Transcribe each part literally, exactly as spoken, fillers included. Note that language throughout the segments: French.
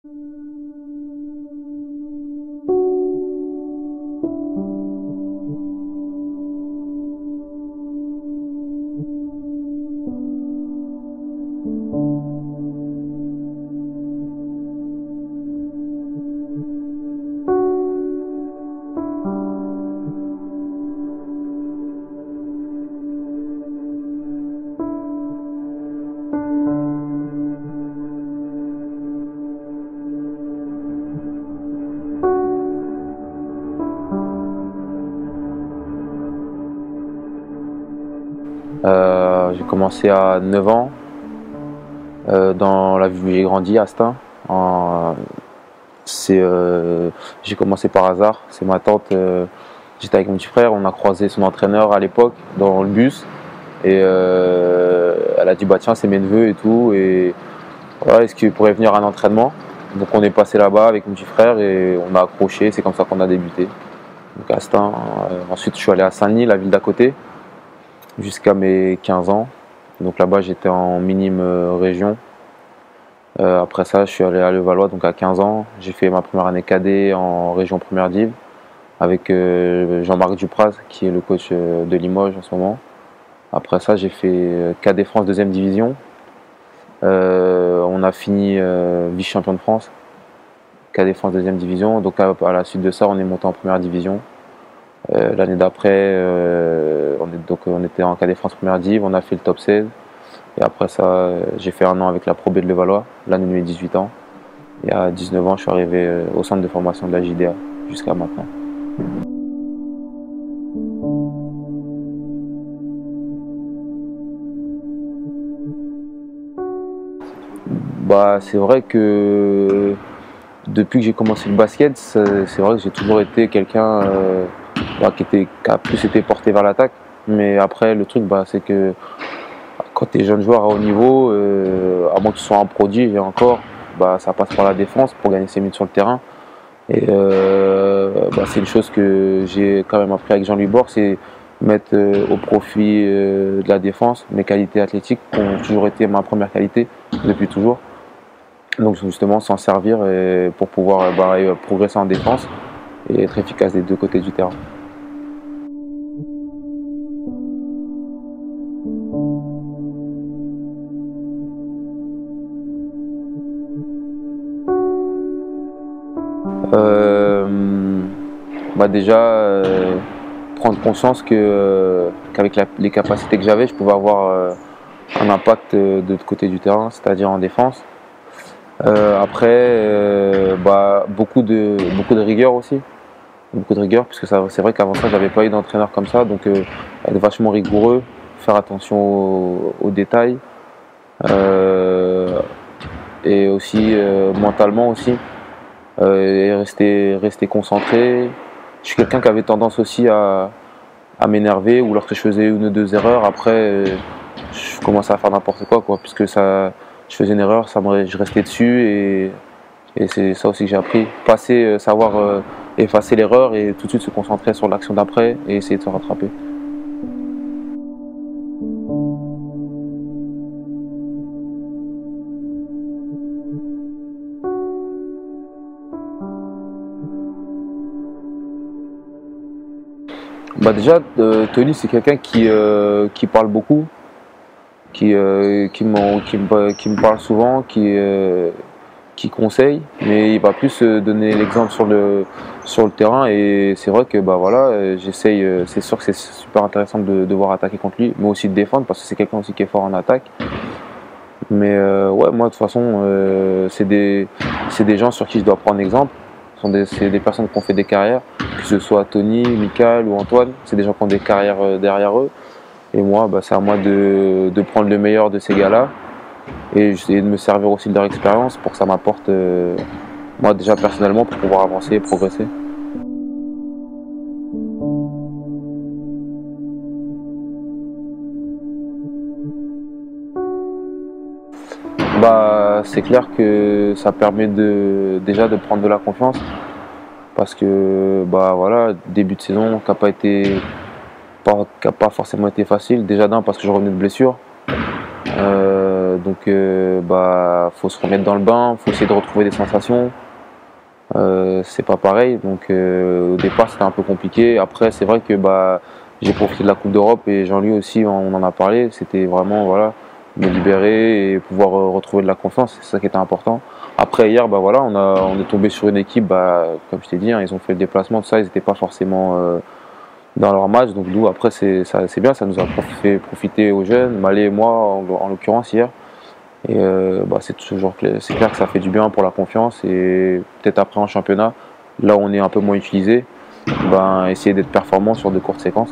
Euh, j'ai commencé à neuf ans euh, dans la ville où j'ai grandi, à Astin. En, euh, j'ai commencé par hasard. C'est ma tante, euh, j'étais avec mon petit frère, on a croisé son entraîneur à l'époque dans le bus. Et euh, elle a dit bah tiens c'est mes neveux et tout. Et voilà, est-ce qu'il pourrait venir à un entraînement? Donc on est passé là-bas avec mon petit frère et on a accroché, c'est comme ça qu'on a débuté. Donc à Astin. Euh, ensuite je suis allé à Saint-Denis, la ville d'à côté, jusqu'à mes quinze ans. Donc là-bas j'étais en minime euh, région. Euh, après ça je suis allé à Levallois, donc à quinze ans. J'ai fait ma première année cadet en région première div avec euh, Jean-Marc Dupraz qui est le coach euh, de Limoges en ce moment. Après ça j'ai fait euh, cadet France deuxième division. Euh, on a fini euh, vice-champion de France, cadet France deuxième division. Donc à, à la suite de ça on est monté en première division. Euh, L'année d'après, euh, on, on était en cadet France première div, on a fait le top seize. Et après ça, euh, j'ai fait un an avec la Pro B de Levallois, l'année de mes dix-huit ans. Et à dix-neuf ans, je suis arrivé euh, au centre de formation de la J D A jusqu'à maintenant. Bah, c'est vrai que depuis que j'ai commencé le basket, c'est vrai que j'ai toujours été quelqu'un euh, bah, qui, était, qui a plus été porté vers l'attaque. Mais après, le truc, bah, c'est que quand tu es jeune joueur à haut niveau, euh, à moins que tu sois un prodige et encore, bah, ça passe par la défense pour gagner ses minutes sur le terrain. Et euh, bah, c'est une chose que j'ai quand même appris avec Jean-Louis Borg, c'est mettre euh, au profit euh, de la défense mes qualités athlétiques qui ont toujours été ma première qualité depuis toujours. Donc justement s'en servir et pour pouvoir bah, progresser en défense et être efficace des deux côtés du terrain. Euh, bah déjà euh, prendre conscience que euh, qu'avec les capacités que j'avais, je pouvais avoir euh, un impact euh, de l'autre côté du terrain, c'est-à-dire en défense. Euh, après, euh, bah, beaucoup de beaucoup de rigueur aussi, beaucoup de rigueur, puisque c'est vrai qu'avant ça, j'avais pas eu d'entraîneur comme ça, donc euh, être vachement rigoureux, faire attention aux, aux détails, euh, et aussi euh, mentalement aussi. Euh, et rester, rester concentré. Je suis quelqu'un qui avait tendance aussi à, à m'énerver ou lorsque je faisais une ou deux erreurs, après euh, je commençais à faire n'importe quoi, quoi, puisque ça, je faisais une erreur, ça me, je restais dessus et, et c'est ça aussi que j'ai appris. Passer, euh, savoir euh, effacer l'erreur et tout de suite se concentrer sur l'action d'après et essayer de se rattraper. Bah déjà, euh, Tony, c'est quelqu'un qui, euh, qui parle beaucoup, qui, euh, qui, qui, me, qui me parle souvent, qui, euh, qui conseille, mais il va plus donner l'exemple sur le, sur le terrain. Et c'est vrai que bah, voilà, j'essaye, c'est sûr que c'est super intéressant de devoir attaquer contre lui, mais aussi de défendre, parce que c'est quelqu'un aussi qui est fort en attaque. Mais euh, ouais, moi de toute façon, euh, c'est des, c'est des gens sur qui je dois prendre exemple. C'est des personnes qui ont fait des carrières, que ce soit Tony, Michael ou Antoine, c'est des gens qui ont des carrières derrière eux. Et moi, bah, c'est à moi de, de prendre le meilleur de ces gars-là et de me servir aussi de leur expérience pour que ça m'apporte, euh, moi déjà personnellement, pour pouvoir avancer et progresser. Bah, c'est clair que ça permet de, déjà de prendre de la confiance parce que bah, voilà, début de saison qui n'a pas été pas, qui a pas forcément été facile, déjà d'un parce que je revenais de blessure, euh, donc euh, bah faut se remettre dans le bain, faut essayer de retrouver des sensations. Euh, c'est pas pareil, donc euh, au départ c'était un peu compliqué. Après c'est vrai que bah j'ai profité de la Coupe d'Europe et Jean-Louis aussi on en a parlé. C'était vraiment voilà me libérer et pouvoir euh, retrouver de la confiance, c'est ça qui était important. Après hier bah voilà on a on est tombé sur une équipe bah comme je t'ai dit hein, ils ont fait le déplacement tout ça, ils n'étaient pas forcément euh, dans leur match, donc nous après c'est ça c'est bien, ça nous a fait profiter aux jeunes, Malé et moi en, en l'occurrence hier. Et euh, bah, c'est toujours clair, c'est clair que ça fait du bien pour la confiance et peut-être après en championnat, là où on est un peu moins utilisé, ben, essayer d'être performant sur de courtes séquences.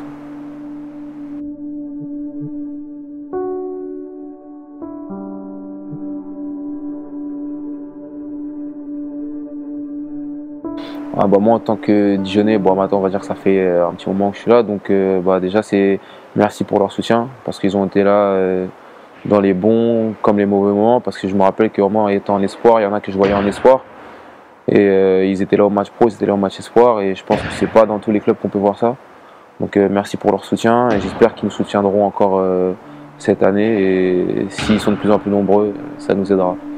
Ah, bah, moi en tant que Dijonais, bon, maintenant on va dire que ça fait euh, un petit moment que je suis là, donc euh, bah, déjà c'est merci pour leur soutien parce qu'ils ont été là euh, dans les bons comme les mauvais moments, parce que je me rappelle que moi étant en espoir, il y en a que je voyais en espoir. Et euh, ils étaient là au match pro, ils étaient là au match espoir, et je pense que c'est pas dans tous les clubs qu'on peut voir ça. Donc euh, merci pour leur soutien, et j'espère qu'ils nous soutiendront encore euh, cette année, et s'ils sont de plus en plus nombreux, ça nous aidera.